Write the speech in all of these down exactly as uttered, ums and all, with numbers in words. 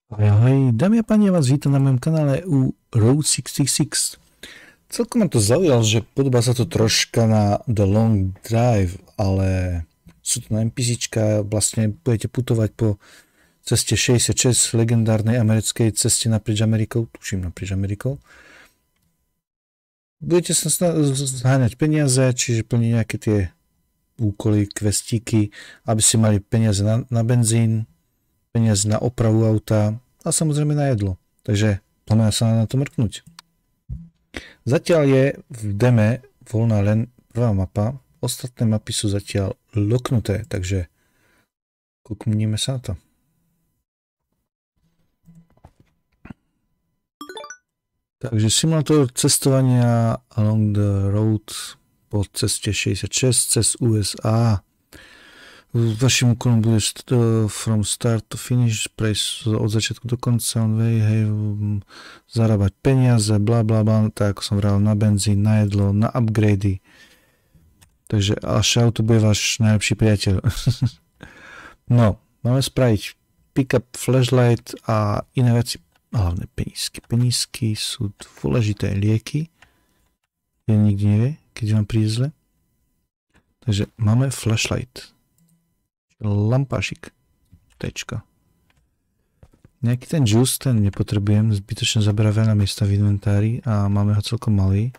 Ahoj, dámy a páni, ja vás vítam na mojom kanále u Road šesťdesiatšesť. Celkom ma to zaujalo, že podobá sa to troška na The Long Drive, ale sú to na NPCčka, vlastne budete putovať po ceste šesťdesiatšesť, legendárnej americkej ceste naprieč Amerikou, tuším naprieč Amerikou. Budete sa zháňať peniaze, čiže plniť nejaké tie úkoly, questíky, aby ste mali peniaze na, na benzín, peniaze na opravu auta a samozrejme na jedlo. Takže poďme sa na to mrknúť. Zatiaľ je v deme voľná len prvá mapa, ostatné mapy sú zatiaľ loknuté, takže kúknime sa na to. Takže simulátor cestovania along the road po ceste šesťdesiatšesť cez ú es á. Vašim úkolom bude from start to finish, prejsť od začiatku do konca, on way, hej, zarábať peniaze, bla bla bla, tak ako som vral, na benzín, na jedlo, na upgrady. Takže až auto bude váš najlepší priateľ. No, máme spraviť pick up flashlight a iné veci, hlavne penízky. Penízky sú dôležité, lieky, ja nikdy nevie, keď vám príde zle. Takže máme flashlight. Lampášik. Tečka. Nejaký ten juice, ten nepotrebujem, zbytočne zaberá veľa miesta v inventári a máme ho celkom malý.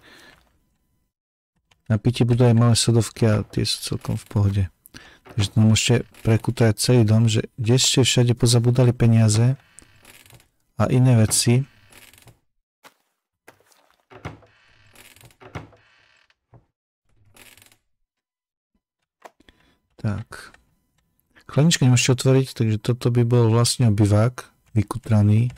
Na pitie budú aj malé sodovky a tie sú celkom v pohode. Takže to môžete prekútať celý dom, že kde ste všade pozabudali peniaze a iné veci. Tak. Chladnička nemôžete otvoriť, takže toto by bol vlastne obyvák, vykutraný.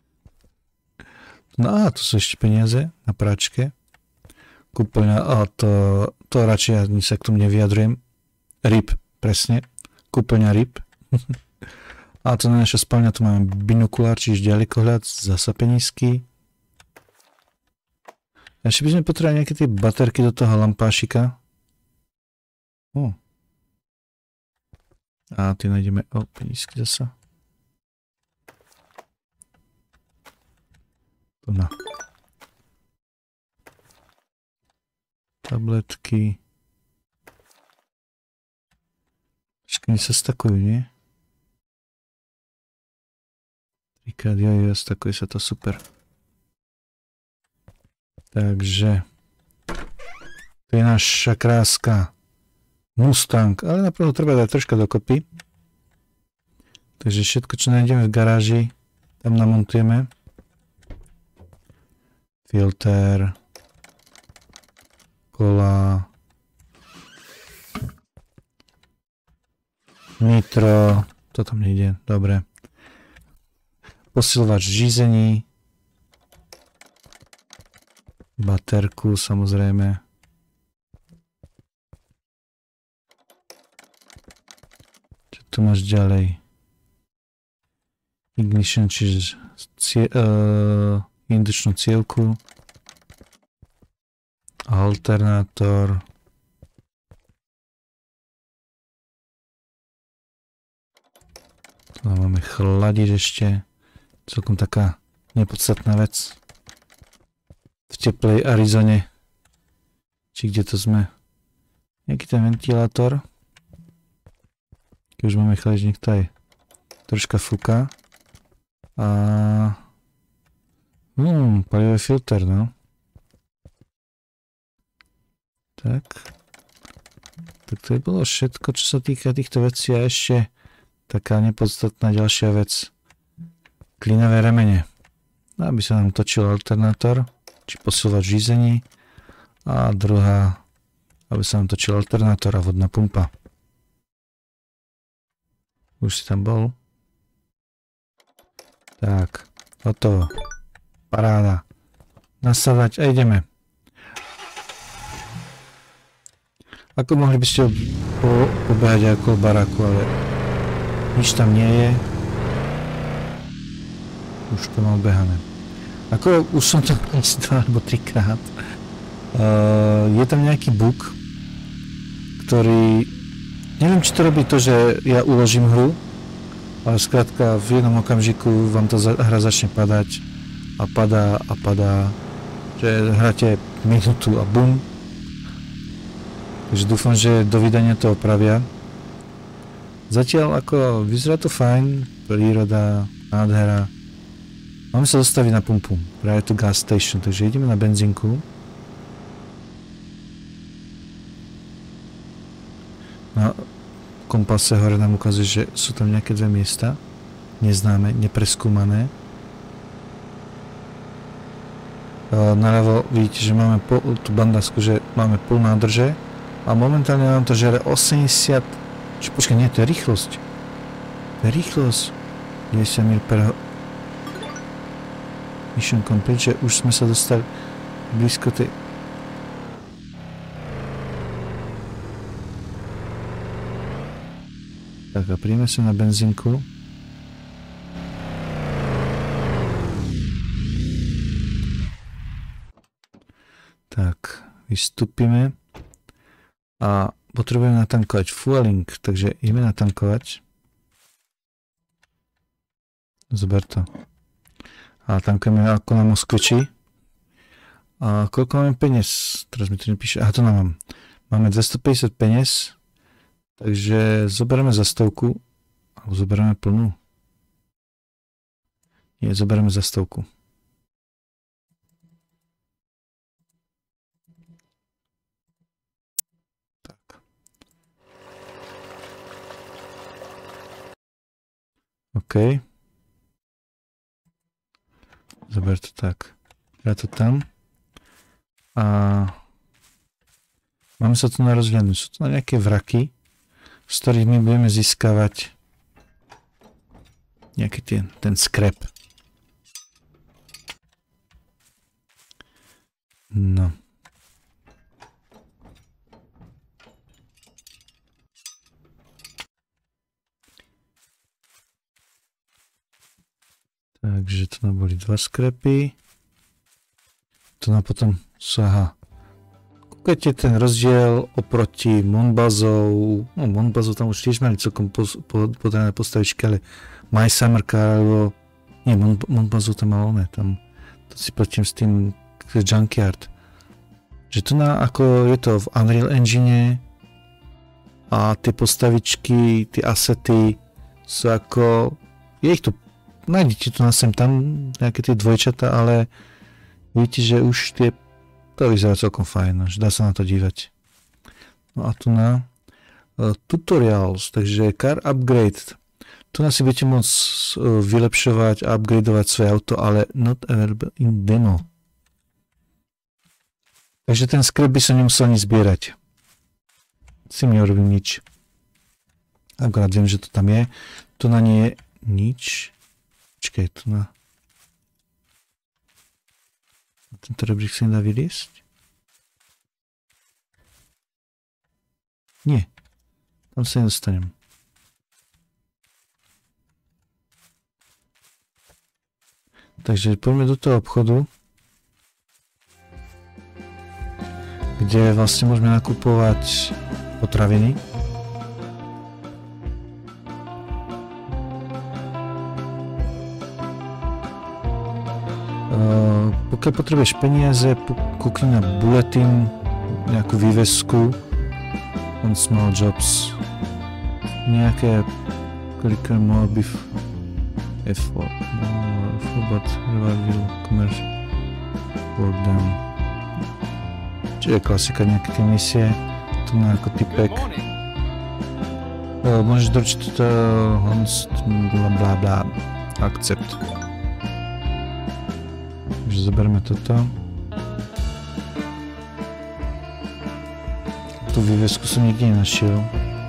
No a tu sú ešte peniaze na práčke. Kúpeľňa, a to, to radšej ani sa k tomu nevyjadrujem. Ryb, presne. Kúpeľňa ryb. A to na naša spálňa, tu máme binokulár, čiže ďalekohľad, zasa penízky. Ešte by sme potrebovali nejaké tie baterky do toho lampášika. O. A tie nájdeme, o, penízky zasa. To na. Tabletky. Všetky sa stakujú, nie? Trikrát, jo, jo, stakuje sa to, super. Takže. To je naša kráska. Mustang, ale napravo treba dať troška dokopy. Takže všetko, čo nájdeme v garáži, tam namontujeme. Filter, kola, nitro, to tam nejde, dobre. Posilovač žízení, baterku samozrejme. Tu máš ďalej ignition, čiže cie, uh, indukčnú cievku, alternátor, tu máme chladič ešte, celkom taká nepodstatná vec v teplej Arizone, či kde to sme, nejaký ten ventilátor. Keď už máme chladič, nech to aj troška fúka. A... Hmm, palivový filter, no. Tak. Tak to je bolo všetko, čo sa týka týchto vecí a ešte taká nepodstatná ďalšia vec. Klínavé remene. Aby sa nám točil alternátor, či posilovač žízení. A druhá, aby sa nám točil alternátor a vodná pumpa. Už si tam bol. Tak, hotovo. Paráda. Nasadať a ideme. Ako mohli by ste po, pobehať ako baráku, ale nič tam nie je. Už to mal behané. Ako už som to dva alebo trikrát. Uh, je tam nejaký bug, ktorý... Neviem, či to robí to, že ja uložím hru Ale skrátka v jednom okamžiku vám to za, hra začne padať a padá a padá, že hráte minútu a bum. Takže dúfam, že do vydania to opravia. Zatiaľ ako vyzerá to fajn, príroda, nádhera. Máme sa dostaviť na pumpu, práve tu gas station, takže ideme na benzínku. Na kompase hore nám ukazuje, že sú tam nejaké dve miesta, neznáme, nepreskúmané. Naľavo vidíte, že máme pol, tú bandásku, že máme pol nádrže a momentálne nám to žere osemdesiat, či počkaj, nie, to je rýchlosť. To je rýchlosť. deväťdesiat mil per mission complete, že už sme sa dostali blízko tej... Tak a príjme sa na benzínku. Tak, vystúpime a potrebujeme natankovať fueling, takže ideme natankovať. Zober to. A tankujeme ako na Moskviči. A koľko máme peniaz? Teraz mi to nepíše. Aha, to nám mám. Máme dvestopäťdesiat peniaz. Takže zoberieme za stovku. Alebo zoberieme plnú. Nie, zoberieme za stovku. Tak. OK. Zober to tak. Ja to tam. A máme sa tu na rozhľadnúť. Sú tu na nejaké vraky, z ktorých my budeme získavať nejaký ten, ten skrep. No. Takže tu nám boli dva skrepy. Tu nám potom sú, aha. Kúkajte ten rozdiel oproti Monbazov. No, Monbazov tam už tiež mali celkom podané postavičky, ale My Summer Car, alebo... Nie, Mon, Monbazov tam malo ne, tam... To si platím s tým Junkyard. Že tu na, ako je to v Unreal Engine a tie postavičky, tie asety sú ako... Je ich tu... Nájdete tu na sem tam nejaké tie dvojčata, ale vidíte, že už tie... To vyzerá celkom fajn, že dá sa na to dívať. No a tu na uh, tutorials, takže car upgrade. Tu na si budete môcť uh, vylepšovať a upgradeovať svoje auto, ale not available in demo. Takže ten skrep by som nemusel ani zbierať. Si mi nerobím nič. Akorát viem, že to tam je. Tu na nie je nič. Počkaj, tu na... Tento rebrík sa nedá vyliesť? Nie. Tam sa nedostanem. Takže poďme do toho obchodu, kde vlastne môžeme nakupovať potraviny. Uh, pokiaľ potrebuješ peniaze, kúkni na bulletin, nejakú vývesku, on small jobs, nejaké clicker more beef F four, but revival commerce work done. Čiže klasika, nejaké tie misie, tu na ako typek. Uh, môžeš doručiť toto honst, bla bla bla, accept. Takže zoberme toto. Tú vývesku som nikde nenašiel.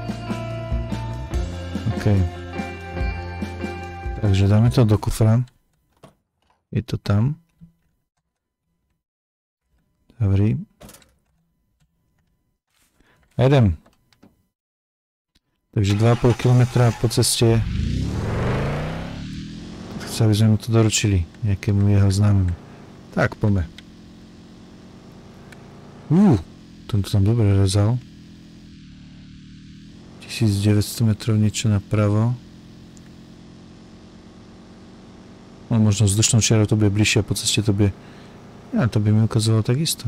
OK. Takže dáme to do kufra. Je to tam. Dobrý. A idem. Takže dva a pol kilometra po ceste. Chce, aby sme mu to doručili nejakému jeho známemu. Tak, poďme. Uuu, tento tam dobre rezal. tisícdeväťsto metrov niečo napravo. No možno vzdušnou čiarou to bude bližšie a po ceste to bude... Ja, to by mi ukazovalo takisto.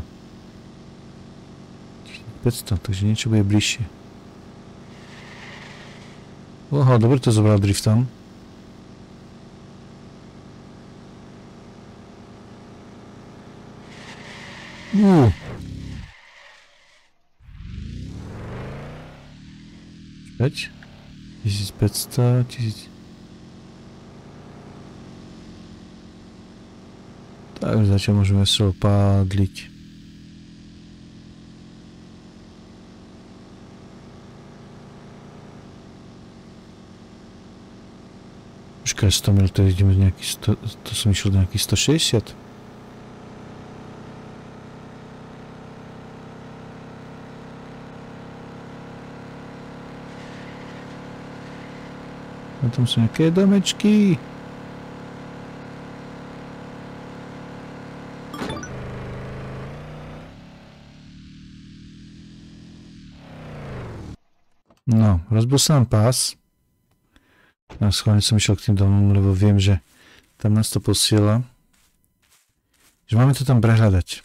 päťsto, takže niečo bude bližšie. Oho, dobre to zobral driftom. Uuu. päť, tisícpäťsto, tisíc... Tak zatiaľ môžeme sa opádliť. Počkaj, sto mil, to ideme nejaký sto, to som išiel do nejakých stošesťdesiat. A tam sú nejaké domečky. No, rozbil sa nám pás. A schválne som išiel k tým domom, lebo viem, že tam nás to posiela. Že máme to tam prehľadať.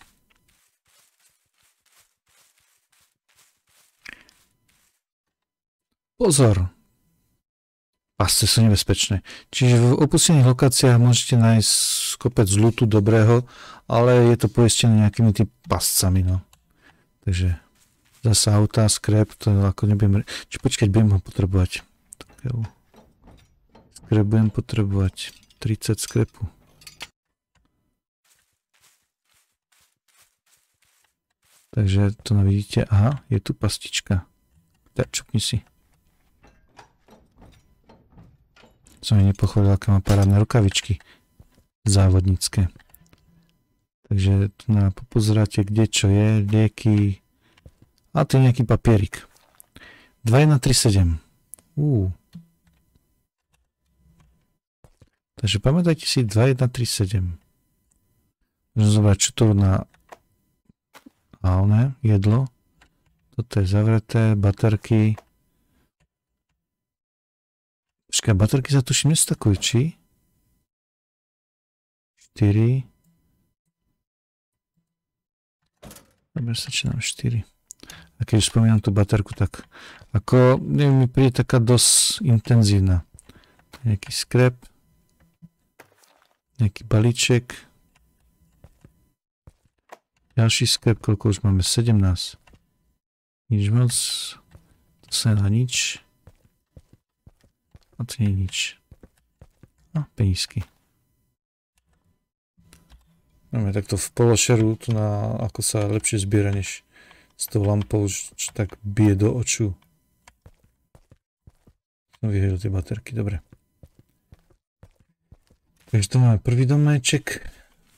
Pozor! Pásce sú nebezpečné. Čiže v opustených lokáciách môžete nájsť kopec zlutu dobrého, ale je to poistené nejakými tými páscami, no. Takže zase auta, skrep, to ako nebudem... Či počkať, budem ho potrebovať. Skrep budem potrebovať. tridsať skrepu. Takže to vidíte. Aha, je tu pastička. Tak, čupni si. Som mi nepochválil, aké má parádne rukavičky závodnícke. Takže tu na popozeráte, kde čo je, lieky. A to je nejaký papierik. dva jedna tri sedem. Uuu. Takže pamätajte si dva jedna tri sedem. Môžem zobrať, čo to na a oné, jedlo. Toto je zavreté, baterky. Počkaj, baterky sa tuším nestakujú, či? štyri. Dobre, stačí nám štyri. A keď už spomínam tú baterku, tak ako, neviem, mi príde taká dosť intenzívna. Nejaký skrep. Nejaký balíček. Ďalší skrep, koľko už máme? sedemnásť. Nič moc. To sa nedá nič. A to nie je nič. A penízky. Máme takto v pološeru, tu na, ako sa lepšie zbiera, než s tou lampou, čo tak bije do oču. Som vyhodil tie baterky, dobre. Takže tu máme prvý domeček.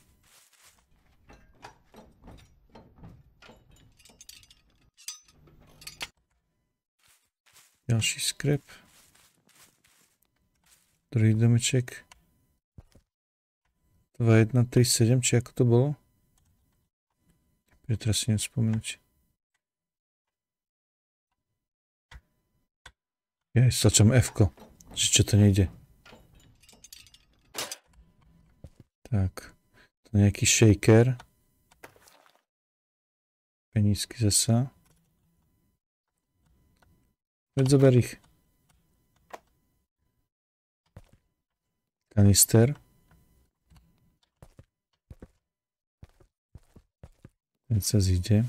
Ďalší skrep. Druhý domeček. dva jedna tri sedem, či ako to bolo? Ja teraz si neviem spomenúť. Ja stačam F-ko, že čo to nejde. Tak, to je nejaký shaker. Penízky zasa. Veď zober ich. Kanister. Ten sa zíde.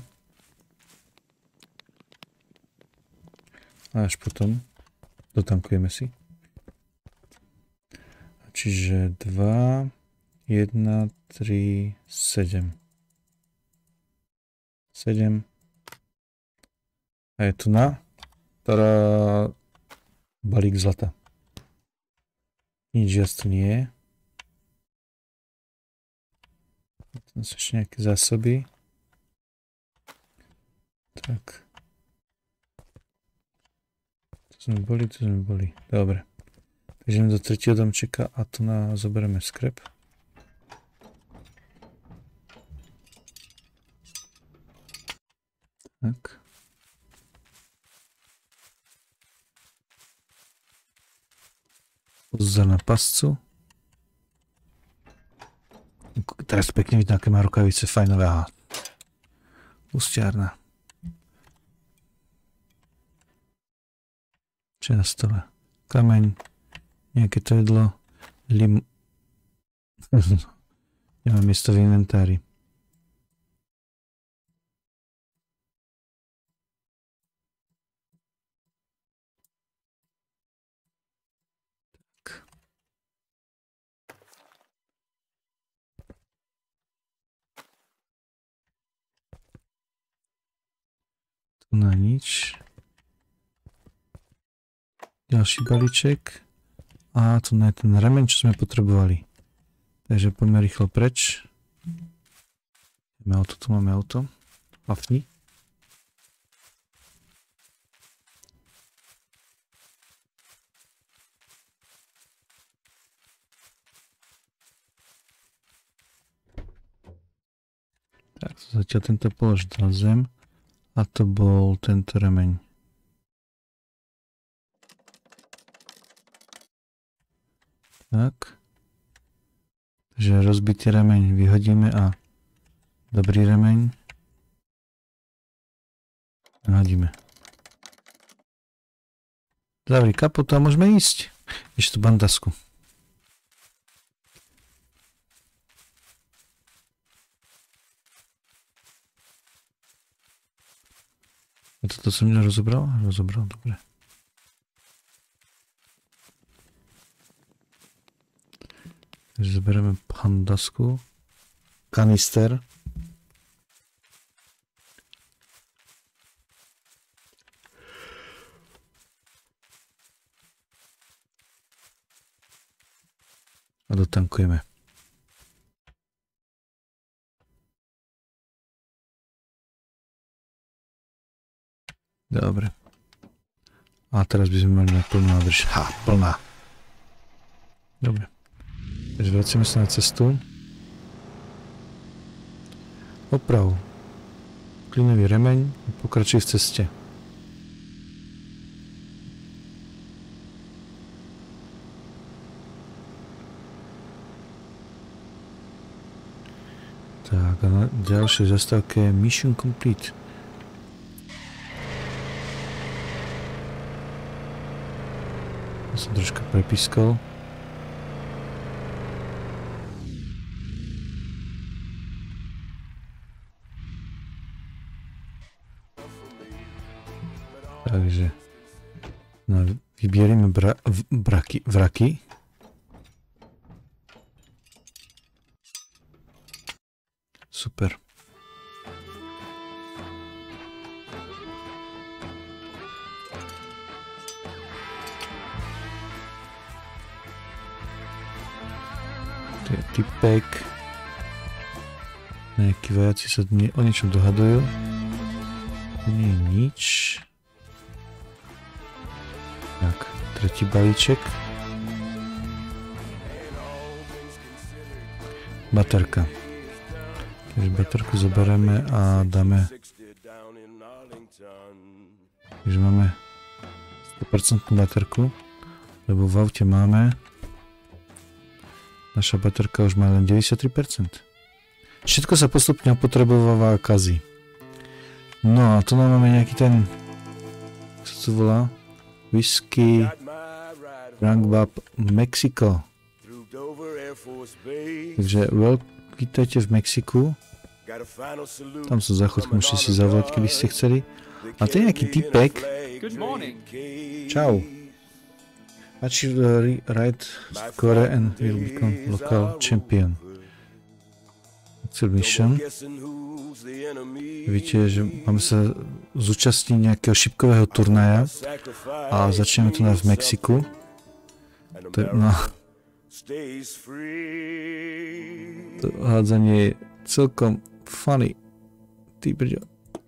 A až potom dotankujeme si. Čiže dva, jedna, tri, sedem. sedem. A je tu na teda balík zlata. Nič viac tu nie je. Tam sú ešte nejaké zásoby. Tak. Tu sme boli, tu sme boli. Dobre. Takže ideme do tretieho domčeka a tu na zoberieme skrep. Tak. Pozor na pascu. teraz pekne vidno, aké má rukavice fajnové. Aha. Ústiarna. Čo je na stole? Kameň, nejaké to jedlo, lim... Nemám miesto v inventári. Tu na nič. Ďalší balíček. A tu je ten remeň, čo sme potrebovali. Takže poďme rýchlo preč. Máme auto, tu máme auto. Hafni. Tak, zatiaľ tento polož na zem. A to bol tento remeň. Tak. Takže rozbitý remeň vyhodíme a dobrý remeň vyhodíme. Zavri kapot a môžeme ísť. Ešte tú bandasku. A toto som nerozobral? Rozobral, dobre. Takže zoberieme pandasku, kanister. A dotankujeme. Dobre. A teraz by sme mali mať plnú nádrž. Ha, plná. Dobre. Takže vracíme sa na cestu. Oprav. Klinový remeň. Pokračuj v ceste. Tak a na ďalšej zastávke je Mission Complete. Ja som troška prepískal. Takže no, vybierime bra, v, braky, vraky. Super. To je typek. Nejakí vojaci sa nie, o niečom dohadujú. Nie je nič. Tak, tretí balíček. Baterka. Takže baterku zoberieme a dáme. Takže máme sto percent baterku, lebo v aute máme. Naša baterka už má len deväťdesiattri percent. Všetko sa postupne opotrebováva a kazí. No a tu nám máme nejaký ten, čo sa to volá? Whisky, Rangbab, Mexiko. Takže veľ, vítajte v Mexiku. Tam sú záchodky, môžete si zavolať, keby ste chceli. A to je nejaký typek. Čau. Achieve the right score and will become local champion. Mission. Víte, že máme sa zúčastniť nejakého šipkového turnaja a začneme tu na v Mexiku. To je, no. To hádzanie je celkom funny. Ty brďo.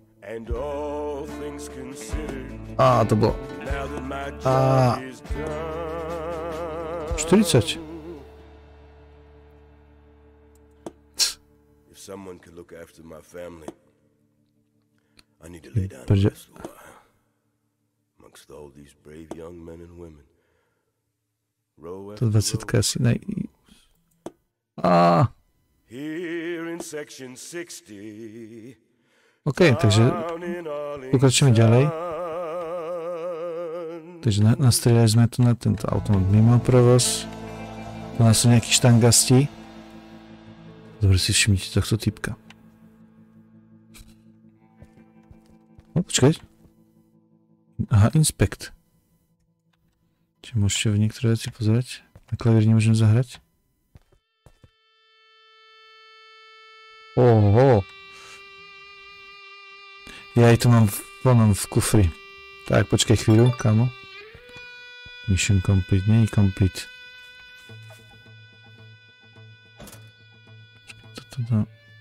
Á, to bolo. Á. štyridsať. Someone could look after my family. I need to lay down and rest a while amongst all these brave young men and women. Row after row. asi naj... Á! Okej, okay, takže pokračujeme ďalej. Takže na, nastrieľali sme tu na tento automat mimo provoz. Tu nás sú nejakí štangasti. Dobre si všimnite tohto typka. O, počkaj. Aha, inspect. Čiže môžete v niektoré veci pozrieť. Na klavíri nemôžem zahrať. Oho. Ja aj to mám v, mám v kufri. Tak, počkaj chvíľu, kámo. Mission complete, nie je complete. Toto to...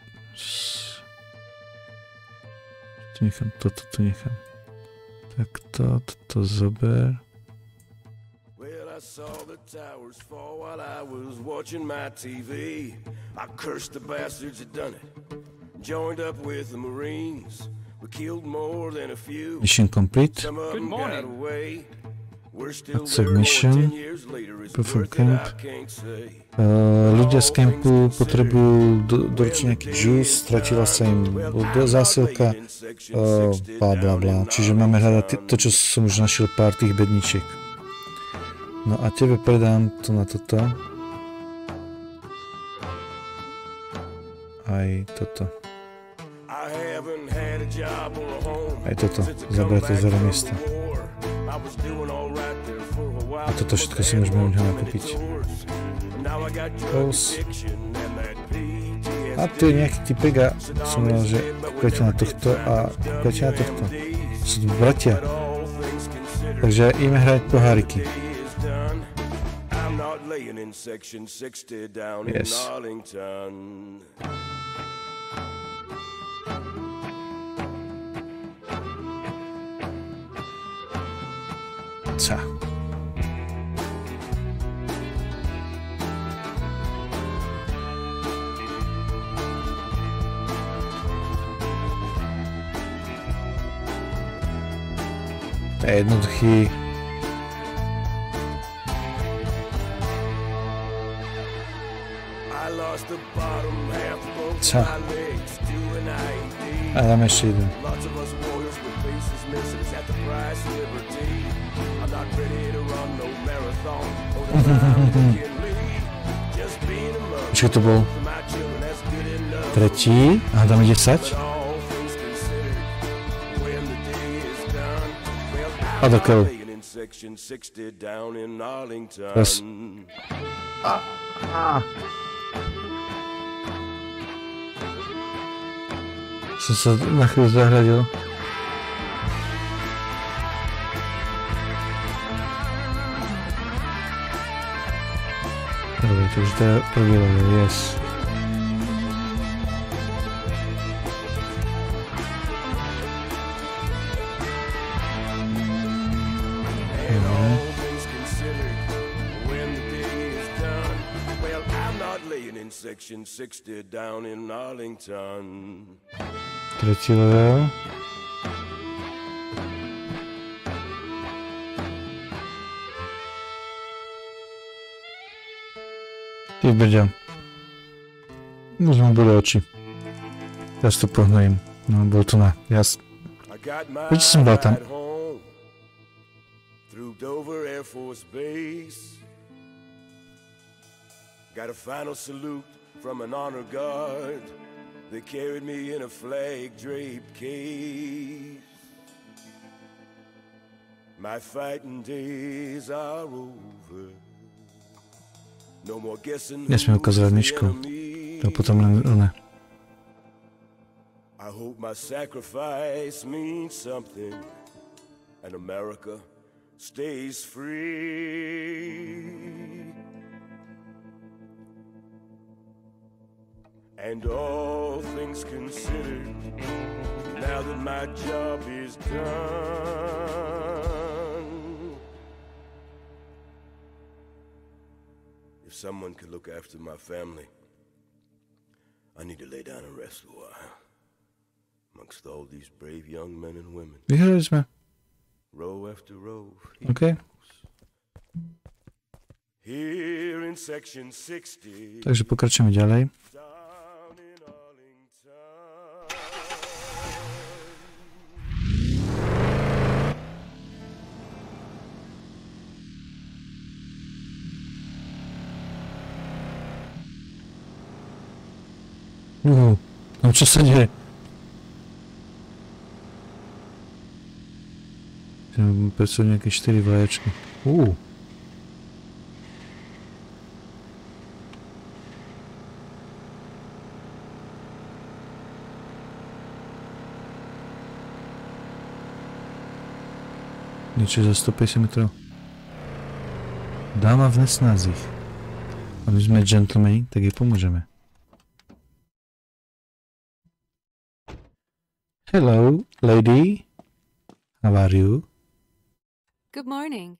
Tu nechám, toto tu nechám. Tak to, toto zober. Saw the towers fall while I was watching my T V. I cursed the bastards that done it. Joined up with the Marines. We killed more than a few. Mission complete. Some of them got away. We're still That's there more submission. ten years later. It's Proof of worth it, camp. I can't say. Uh, ľudia z kempu potrebujú do, doručiť nejaký juice, stratila sa im do, zásilka, uh, bla bla bla. Čiže máme hľadať to, čo som už našiel pár tých bedničiek. No a tebe predám to na toto. Aj toto. Aj toto. Zabrať to z veľa miesta. A toto všetko si môžeme u neho nakúpiť. Plus. A tu je nejaký typek a som mal, že kúkajte na tohto a kúkajte na tohto. Sú tu bratia. Takže ideme hrať poháriky. Yes. Ca. To je jednoduchý. Ca. A dáme ešte jeden. Čo to bol? Tretí. A dáme desať. A do keľu. Raz. A. A. Som sa na chvíľu zahľadil. Dobre, takže to je prvý level, yes. Section sixty down in Arlington. Tretí level. Ty brďa. Už mi boli oči. Teraz to pohnojím. No, bol to na... Jas... Prečo som dal tam? Got a final salute from an honor guard. They carried me in a flag-draped case. My fighting days are over. No more guessing. Nesmiem ukazovať myšku. To potom len ona. I hope my sacrifice means something, and America stays free. And all things considered, now that my job is done, if someone could look after my family, I need to lay down and rest a while amongst all these brave young men and women. Vyhrali sme. Row after row. OK. Here in section sixty. Takže pokračujeme ďalej. Uh, no čo sa deje? Predsa nejaké štyri vlajačky. Uh. Niečo za stopäťdesiat metrov. Dáma v nesnázích. A my sme gentlemani, tak jej pomôžeme. Hello, lady. How are you? Good morning.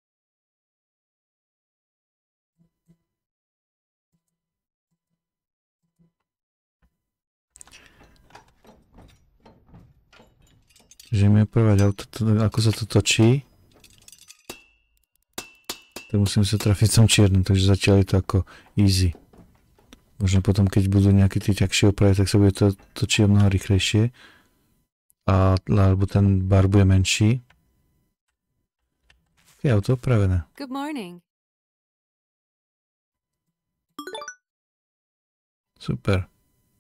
Že mi opravať auto, to, ako sa to točí. Tak musím sa trafiť v tom čiernom, takže zatiaľ je to ako easy. Možno potom, keď budú nejaké tie ťažšie opravy, tak sa bude to točiť mnoho rýchlejšie. A, alebo ten bar bude menší. Je auto opravené. Good morning. Super.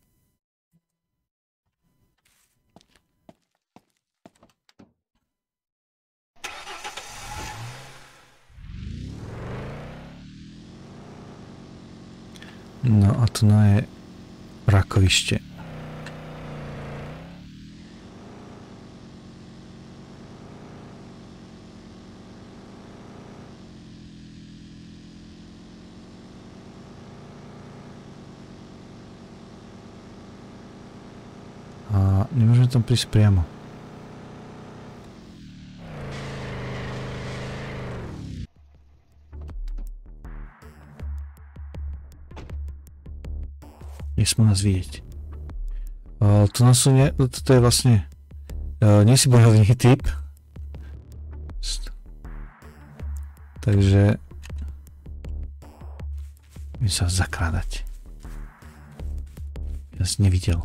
No a tu je rakovište. A nemôžeme tam prísť priamo. Nesmú nás vidieť. Uh, to nás sú ne... Toto je vlastne... Uh, nie si bojovný typ. Takže... Budem sa zakrádať. Ja si nevidel.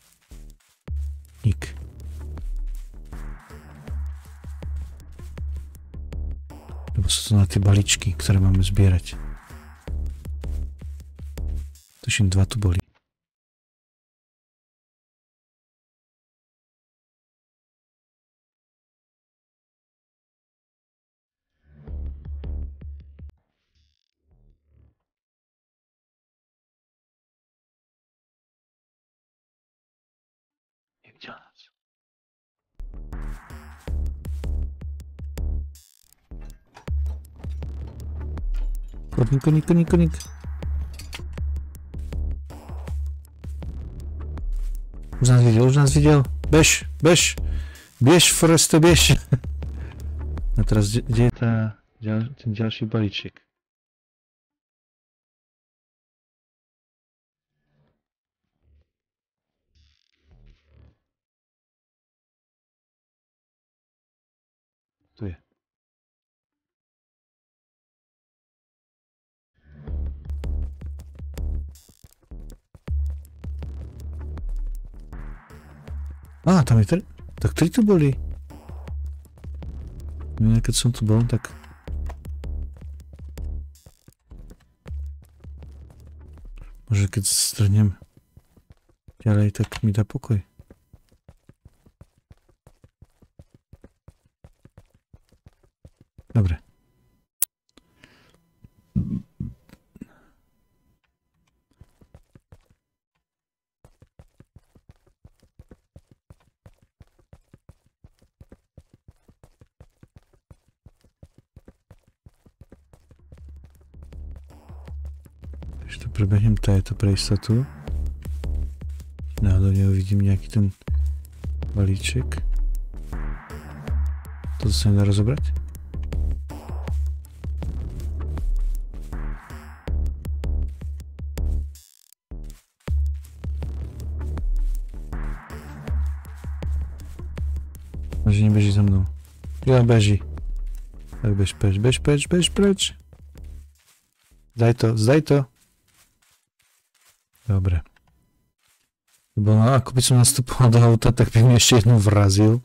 Nik. Lebo sú to na tie balíčky, ktoré máme zbierať. Tuším, dva tu boli. Nevidel nás. Koník, koník, koník, koník. Už nás videl, už nás videl. Bež, bež. Bež, Foreste, bež. A teraz, kde je tá, ten ďalší balíček? Tu je. Á, tam je tri. Tak tri tu boli. No, keď som tu bol, tak... Možno keď strhnem ďalej, tak mi dá pokoj. Dobre. Ešte prebehnem tajeto pre istotu. Náhodou neuvidím nejaký ten balíček. Toto sa nedá rozobrať? Že nebeží za mnou. Ja beží. Tak bež preč, bež preč, bež preč. Zdaj to, zdaj to. Dobre. Lebo ako by som nastupoval do auta, tak by mi ešte jednu vrazil.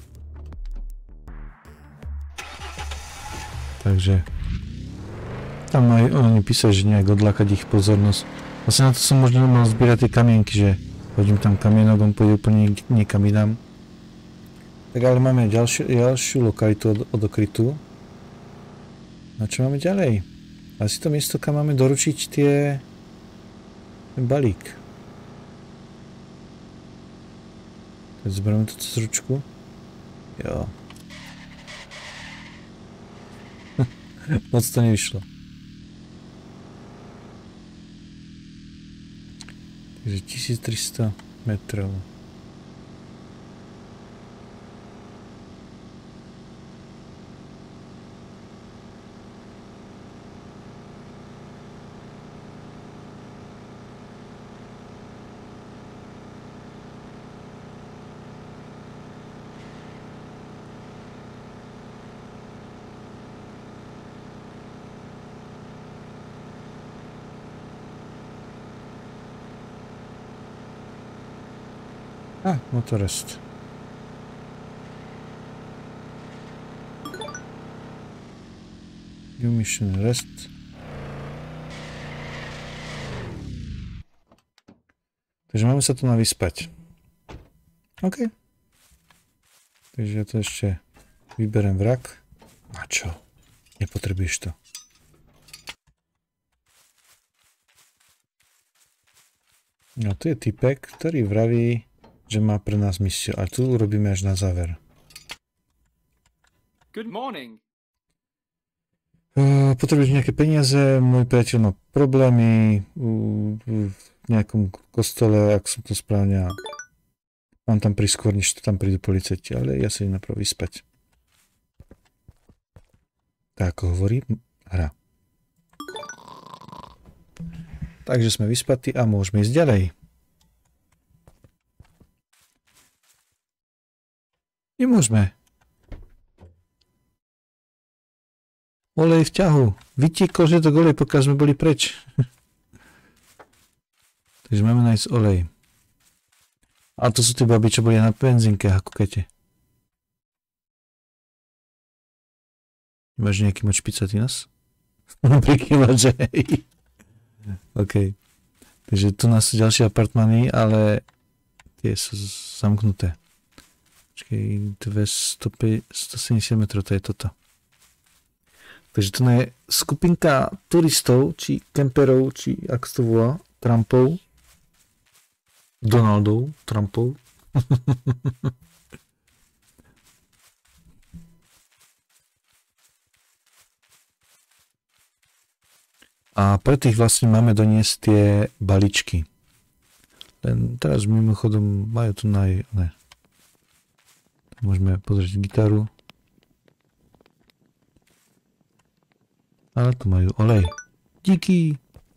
Takže Tam aj oni písali, že nejak odlákať ich pozornosť. Vlastne na to som možno mal zbierať tie kamienky, že hodím tam kamienok, on pôjde úplne niekam inám. Tak ale máme ďalšiu, ďalšiu lokalitu od, odokrytú. A čo máme ďalej? Asi to miesto, kam máme doručiť tie... ten balík. Teď zbereme to cez ručku. Jo. Moc to nevyšlo. Takže tisíctristo metrov. Ah, motorist. New mission rest. Takže máme sa tu na vyspať. OK. Takže ja to ešte vyberiem vrak. A čo? Nepotrebuješ to. No tu je typek, ktorý vraví, že má pre nás misiu. A tu urobíme až na záver. Good morning. Uh, potrebuješ nejaké peniaze, môj priateľ má problémy uh, v nejakom kostole, ak som to správne. Mám tam prísť skôr, než to tam prídu policajti, ale ja sa idem napravo vyspať. Tak ako hovorí hra. Takže sme vyspatí a môžeme ísť ďalej. Nemôžeme. Olej v ťahu. Vytiekol, že to olej, pokiaľ sme boli preč. Takže máme nájsť olej. A to sú tie baby, čo boli na benzínke a kukete. Máš nejaký moč špicatý nos? Prikývať, že hej. OK. Takže tu nás sú ďalšie apartmány, ale tie sú zamknuté. Počkej, dvestosedemdesiat metrov, to je toto. Takže tu je skupinka turistov, či kemperov, či ako to volá, Trumpov. Donaldov, Trumpov. A pre tých vlastne máme doniesť tie balíčky. Len teraz mimochodom majú tu naj... Ne. Môžeme pozrieť gitaru. Ale tu majú olej. Díky!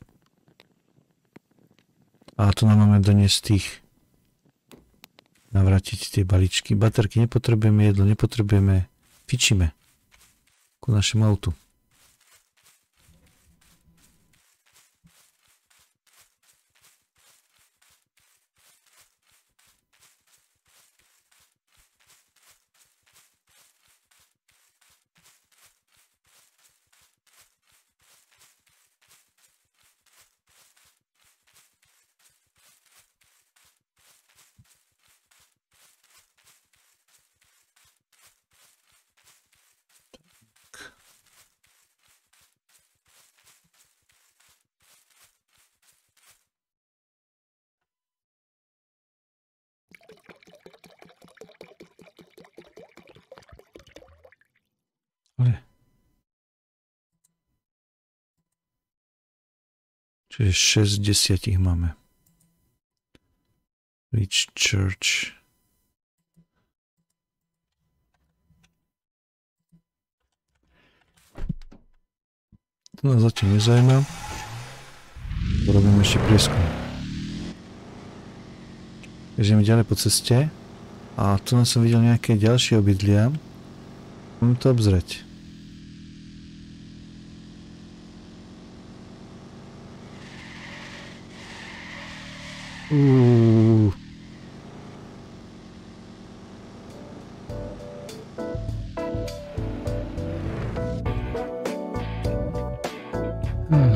A tu nám máme doniesť tých. Navrátiť tie balíčky. Baterky nepotrebujeme, jedlo nepotrebujeme. Fičíme. Ku našemu autu. Čiže šesť z desiatich máme. Reach Church. To nás zatiaľ nezaujíma. Porobíme ešte prieskum. Takže ideme ďalej po ceste. A tu nás som videl nejaké ďalšie obydlia. Môžeme to obzrieť. Uuu.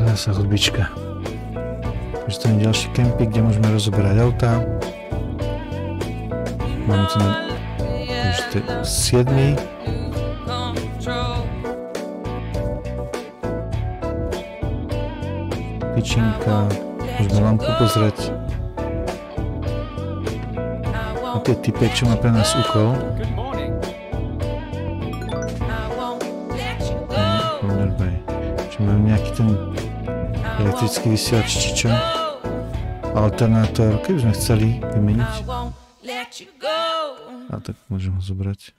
Zasa chodbička. Takže to je ďalší kempík, kde môžeme rozoberať autá. Máme tu na... Takže to je siedmy. Tyčinka. Môžeme lampu pozrieť. A to je typek, čo má pre nás úkol. Čiže máme nejaký ten elektrický vysielač, či čo? Alternátor, keby sme chceli vymeniť. A tak môžem ho zobrať.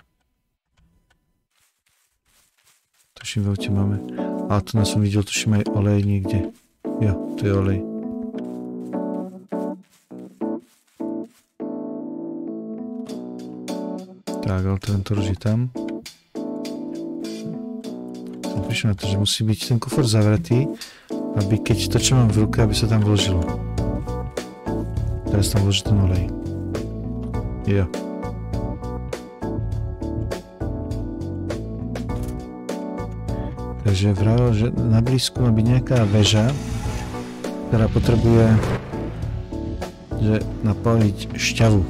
Tuším, v aute máme. Ale tu nás som videl, tuším aj olej niekde. Jo, to je olej. Tak, alternátor už je tam. Som prišiel na to, že musí byť ten kufor zavretý, aby keď to, čo mám v ruke, aby sa tam vložilo. Teraz tam vloží ten olej. Jo. Takže vravel, že na blízku má byť nejaká väža, ktorá potrebuje že napojiť šťavu.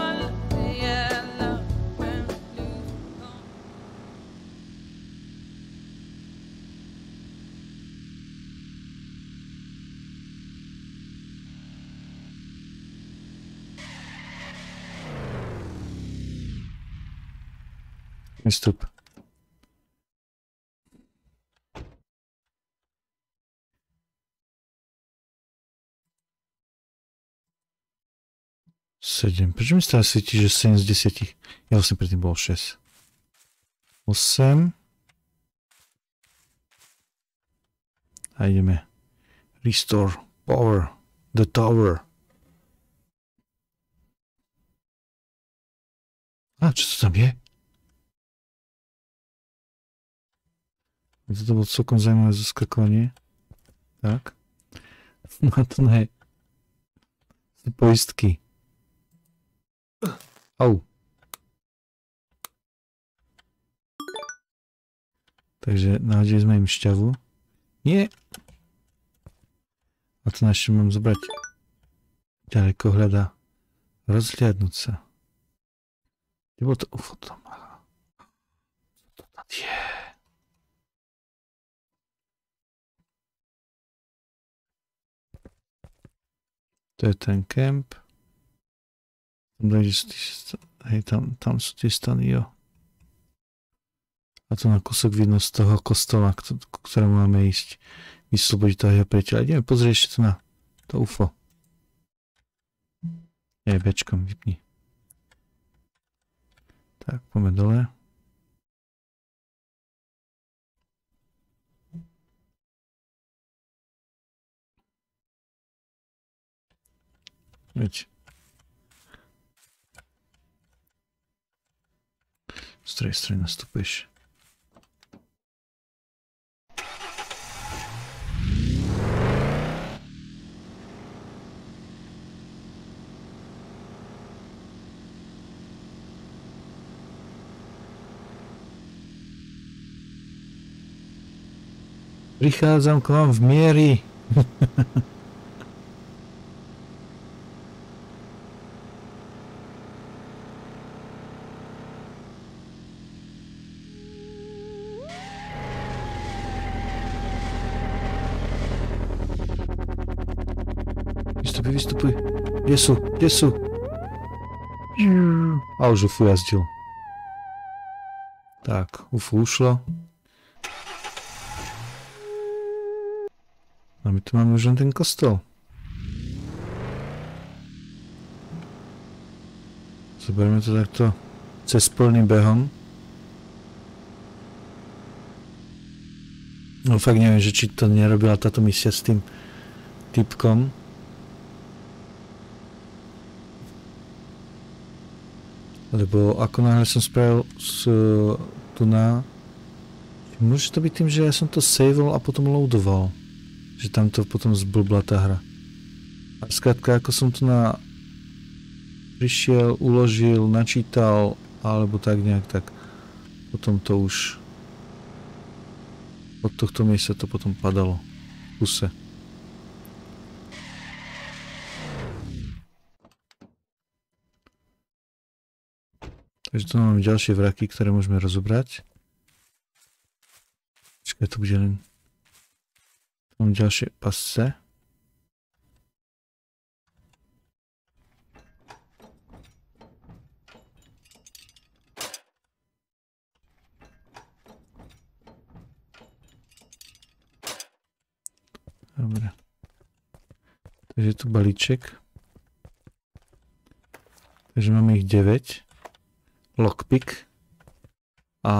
Vystup. sedem. Prečo mi stále svieti, že sedem z desať? Ja vlastne predtým bol šesť. osem. A ideme. Restore power. The tower. A, čo to tam je? Toto bolo celkom zaujímavé zaskakovanie. Tak. A to ne. Sú poistky. Au. Takže nahodili sme im šťavu. Nie. A to naše mám zobrať. Ďaleko hľadá. Rozhliadnúť sa. Kde bolo to ufo tam? Co to tam je? To je ten kemp. Hej, tam, tam sú tie stany, jo. A to na kúsok vidno z toho kostola, k ktorému máme ísť. Vyslobodiť toho jeho priateľa. Ideme pozrieť ešte to na to ufo. Je, bečkom, vypni. Tak, poďme dole. Veď. Z druhej strany nastupuješ. Prichádzam k vám v miery. Vystupuj, vystupuj. Kde sú? Kde sú? A už Ufu jazdil. Tak, Ufu ušlo. A my tu máme už len ten kostol. Zoberieme to takto cez plným behom. No fakt neviem, že či to nerobila táto misia s tým typkom. Lebo ako náhle som spravil s, tu na... Môže to byť tým, že ja som to saveol a potom loadoval. Že tam to potom zblbla tá hra. A skrátka, ako som tu na... prišiel, uložil, načítal, alebo tak nejak, tak potom to už... Od tohto miesta to potom padalo. kuse. Takže tu máme ďalšie vraky, ktoré môžeme rozobrať. Počkaj, to bude len... Tu mám ďalšie pasce. Dobre. Takže je tu balíček. Takže máme ich deväť. Lockpick. A...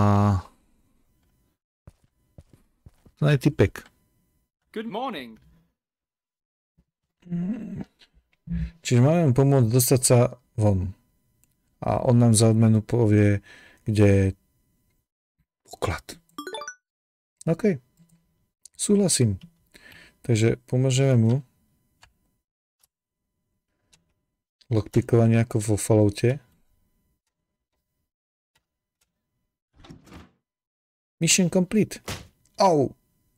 To je typek. Good morning. Čiže máme mu pomôcť dostať sa von. A on nám za odmenu povie, kde je poklad. OK. Súhlasím. Takže pomôžeme mu. Lockpickovanie ako vo Falloute. Mission complete. Au.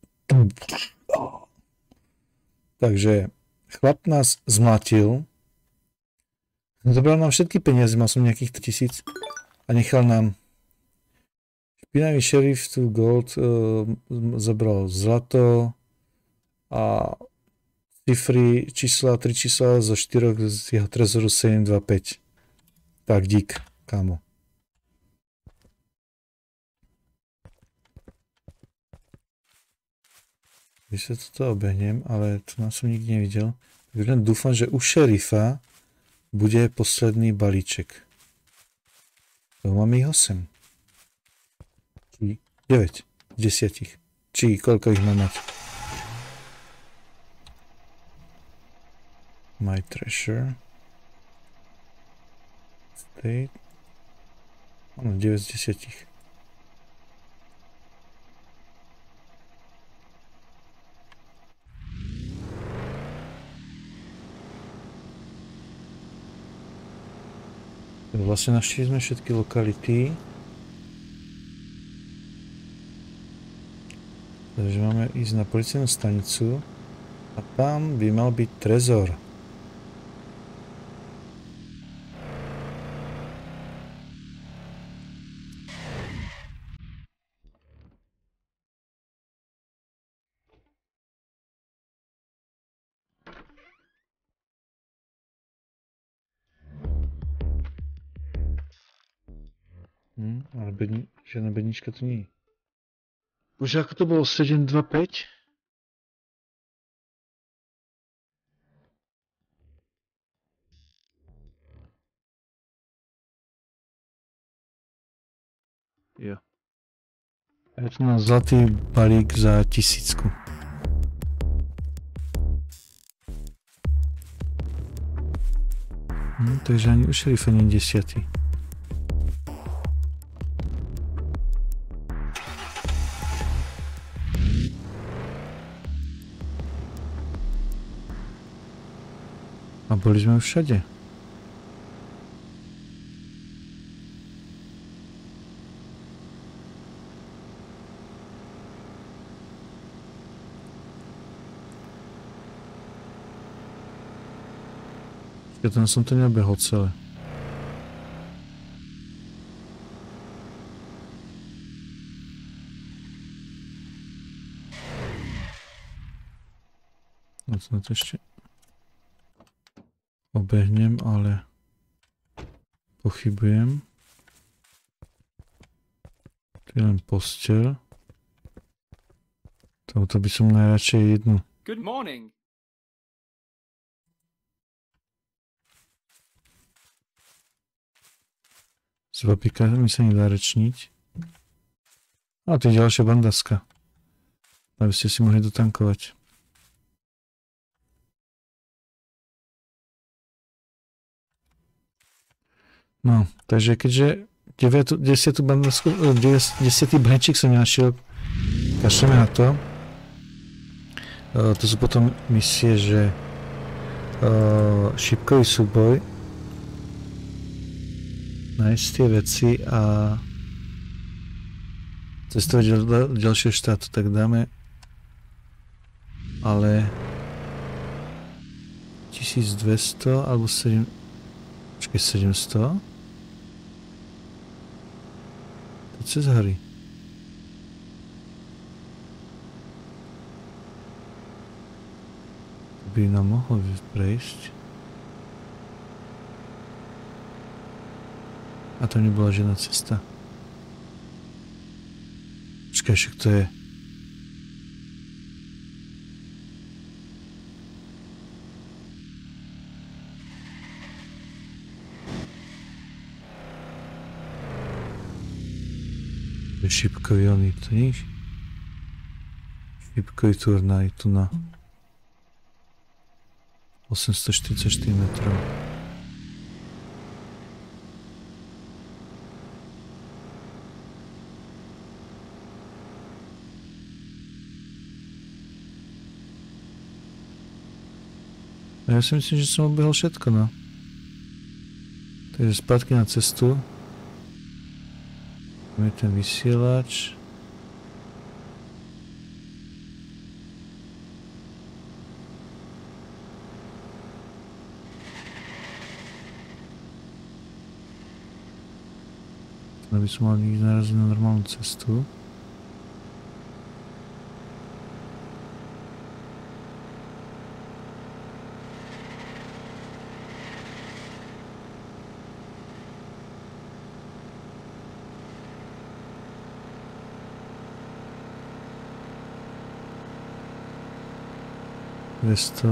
Takže chlap nás zmlátil. Zobral nám všetky peniaze, mal som nejakých tisíc a nechal nám špinavý šerif tu gold, uh, zabral zlato a cifry, čísla, tri čísla zo štyroch z jeho trezoru sedem dva päť. Tak dík, kámo. Když sa toto obehnem, ale to nás som nikdy nevidel. Takže len dúfam, že u šerifa bude posledný balíček. To máme ich osem. Či deväť z desiatich. Či koľko ich má mať. My treasure. State. Áno, deväť z desiatich. Vlastne navštívili sme všetky lokality. Takže máme ísť na policajnú stanicu a tam by mal byť trezor. Hm, ale bedni, žiadna bednička tu nie je. Bože, ako to bolo? sedem dva päť? Jo. A je tu na zlatý balík za tisícku. Hm, takže ani u šerifa nie je desiatý. A boli sme všade. Ja tam som to nebehol celé. No to na to ešte obehnem, ale pochybujem. To je len posteľ. Toto by som najradšej jednu. Good morning. S vapíkami sa nedá rečniť. A to je ďalšia bandaska. Aby ste si mohli dotankovať. No, takže keďže desiatý brančík som nenašiel, kašleme na to. Uh, to sú potom misie, že uh, šípkový súboj, nájsť tie veci a cestovať do ďalšieho štátu, tak dáme ale tisícdvesto alebo sedem... Počkej, sedemsto? To je cez hory. To by nám mohlo prejsť. A to nebola žiadna cesta. Počkaj, však to je... To je šípkový oný, to nie je? Šípkový turnaj tu na osemstoštyridsaťštyri metrov. Ja si myslím, že som obehol všetko, no. Takže spätky na cestu. Máme ten vysielač. Aby som mal niekde naraziť na normálnu cestu. dvesto.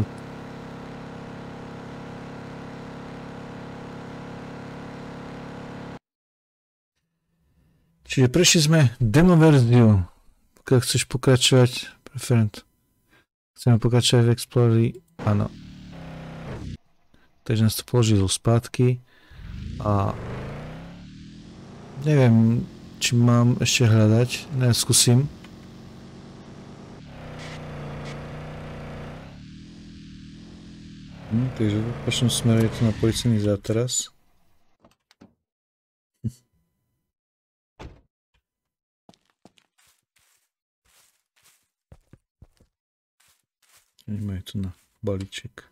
Čiže prešli sme demo verziu. Pokiaľ chceš pokračovať, preferent. Chceme pokračovať v Explorer, áno. Takže nás to položilo spátky a neviem, či mám ešte hľadať, ne, skúsim. Hm, takže v opačnom smere je to na policajný zátaras. Majú tu na balíček.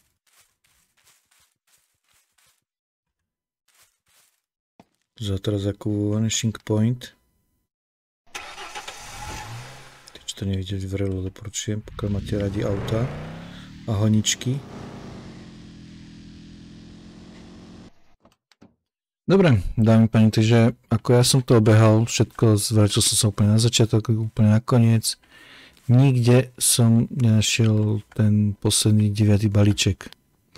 Zátaras ako Vanishing Point. Tí, čo to nevideli, vrelo doporučujem, pokiaľ máte radi auta a honičky. Dobre, dámy pani, takže ako ja som to obehal, všetko, zvrátil som sa úplne na začiatok, úplne na koniec. Nikde som nenašiel ten posledný deviatý balíček.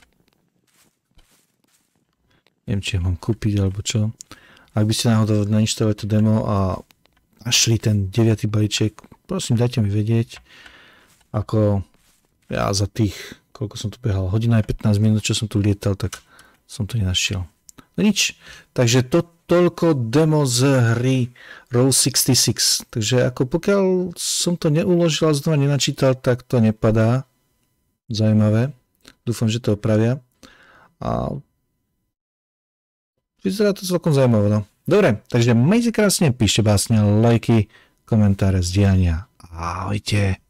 Neviem, či ho mám kúpiť alebo čo. Ak by ste náhodou nainštalovali to demo a našli ten deviatý balíček, prosím, dajte mi vedieť. Ako ja za tých, koľko som tu behal, hodina aj pätnásť minút, čo som tu lietal, tak som to nenašiel. No nič, takže to toľko demo z hry Row šesťdesiatšesť. Takže ako pokiaľ som to neuložil a znova nenačítal, tak to nepadá. Zaujímavé. Dúfam, že to opravia. A vyzerá to celkom zaujímavé. No. Dobre, takže majte krásne, píšte básne, lajky, komentáre, zdieľania. Ahojte.